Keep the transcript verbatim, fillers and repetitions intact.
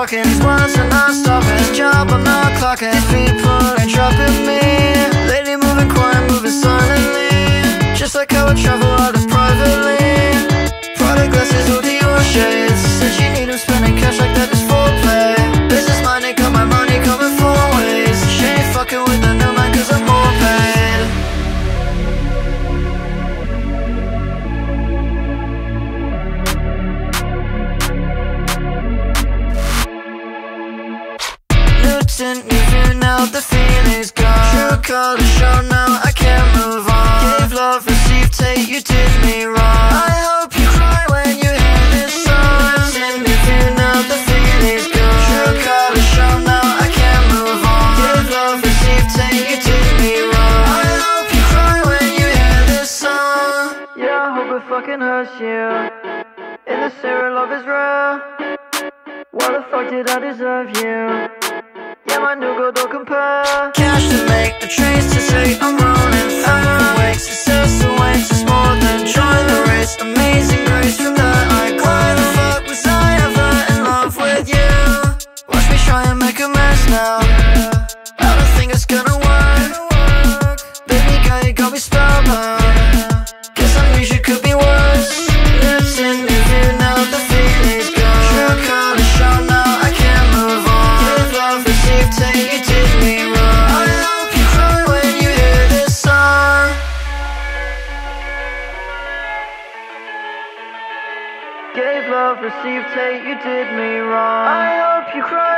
talking, these words are not stopping. This job I'm not clocking, these people ain't dropping me. Lately moving quiet, moving silently, just like how I travel out of privately. Tinted glasses, all Dior shades. Said she need them, spending cash like that is foreplay. Business minded, got my money coming four ways. She ain't fucking with the new man cause I'm more paid. New tint, new view, now the feeling's gone. True color show, now I can't move on. Gave love, received, take, you did me wrong. I hope you cry when you hear this song. New tint, new view, now the feeling's gone. True color show, now I can't move on. Gave love, received, take, you did me wrong. I hope you cry when you hear this song. Yeah, I hope it fucking hurts you. In the zero, love is real. Why the fuck did I deserve you? Yeah, my new girl don't compare. Cash to make, the trains to take, I'm rolling fast. Wakes, success awaits, it's more than joy. The race, amazing grace, from that I go. Why the fuck was I ever in love with you? Watch me try and make a mess now. I don't think it's gonna work. Baby girl, you got me spellbound. Guess I knew you could be worse. Lips in new view, now the feeling's gone. True color show, now I can't move on. Give love, receive, take, you did me wrong. I hope you cry when you hear this song. Gave love, receive, take, you did me wrong. I hope you cry